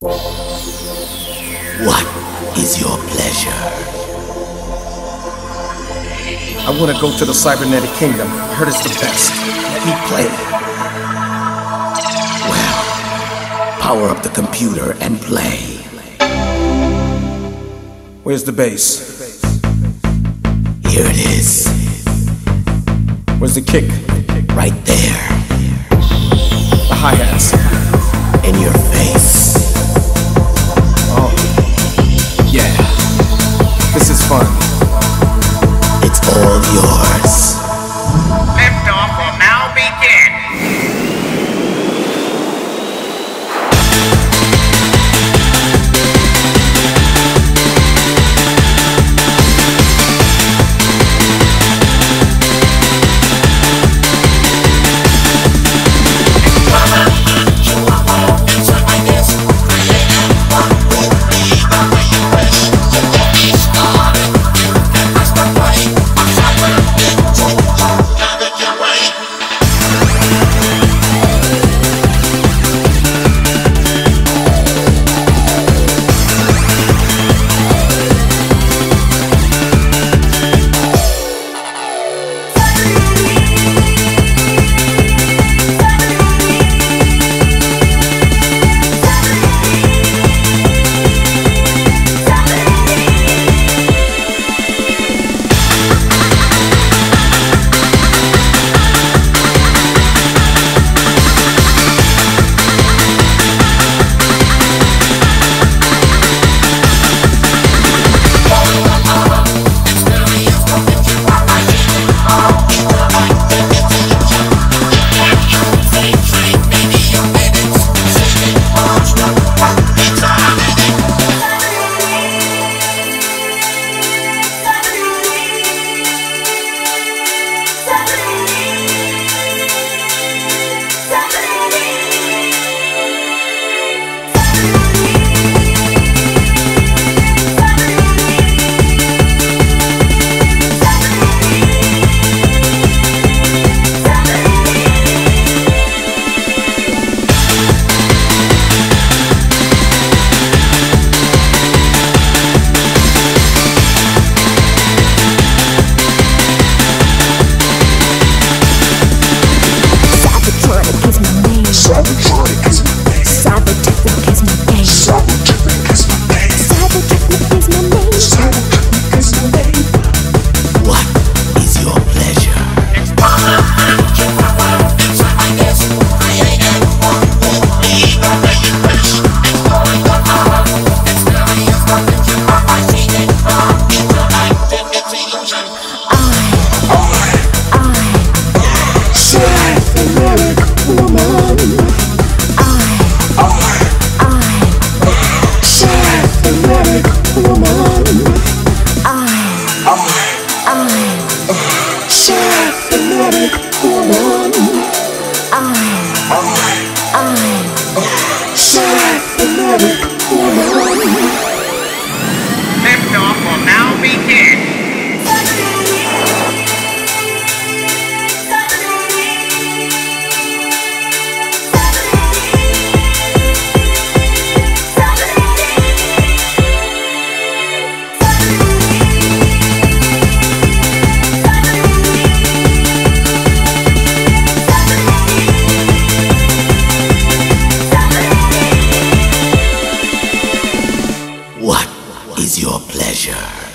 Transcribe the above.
What is your pleasure? I want to go to the Cybernetic kingdom. I heard it's the best. Let me play. Well, power up the computer and play. Where's the bass? Here it is. Where's the kick? Right there. The hi-hats. In your face. Oh, yeah. This is fun. It's all yours. Liftoff will now begin. Liftoff will now begin. What is your pleasure?